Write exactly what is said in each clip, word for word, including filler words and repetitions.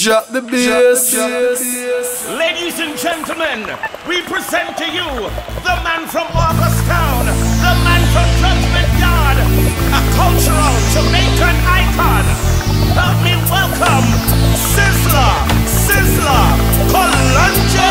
Drop the bass. Ladies and gentlemen, we present to you the man from Augustown, the man from Judgment Yard, a cultural Jamaican icon. Help me welcome Sizzla, Sizzla, Kalonji.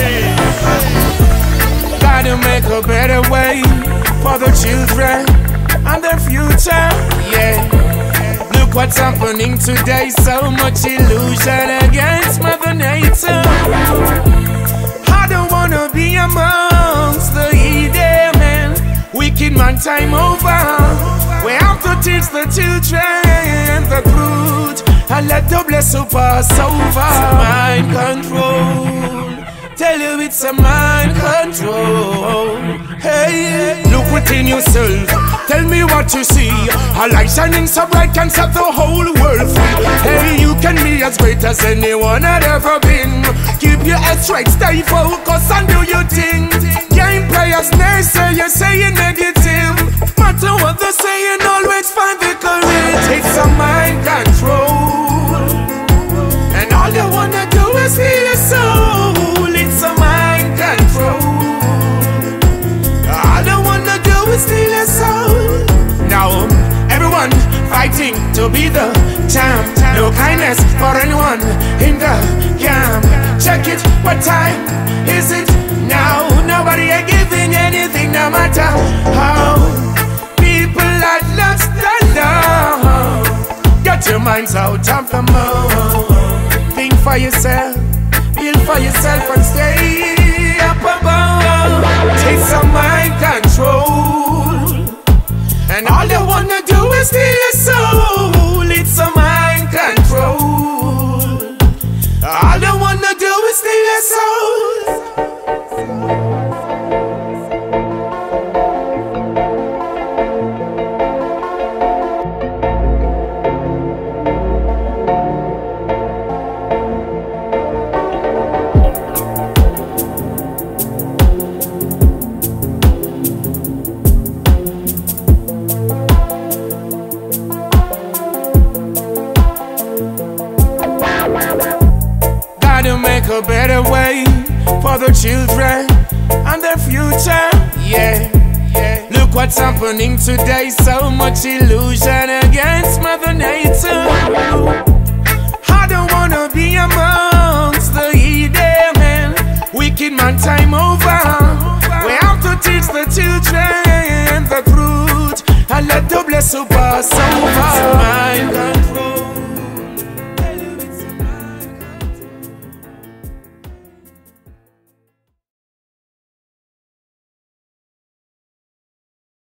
Gotta make a better way for the children and their future, yeah. Look what's happening today, so much illusion against Mother Nature. I don't wanna be amongst the heathen, wicked man time over. We have to teach the children the truth and let the blessing pass over. Mind control, tell you it's a mind control. Hey, look within yourself, tell me what you see. A light shining so bright can set the whole world free. Hey, you can be as great as anyone had ever been. Keep your head straight, stay focused and do your thing. Game players, naysayers saying negative. Matter what they're saying, always find the courage. It's a mind control, and all you wanna do is heal your soul. It's a mind control. All I wanna do is steal your soul. Now, everyone fighting to be the champ. No kindness for anyone in the camp. Check it, what time is it now? Nobody ain't giving anything, no matter how. People that lost the love. Get your minds out of the mode. Think for yourself, feel for yourself and stay up above. Take some mind control, and all you wanna do is steal your soul. It's a mind control. All you wanna do is steal your soul. Gotta make a better way for the children and their future, yeah, yeah. Look what's happening today, so much illusion against Mother Nature. I don't wanna be amongst the heathen, wicked man time over. We have to teach the children the truth and let the blessing pass over.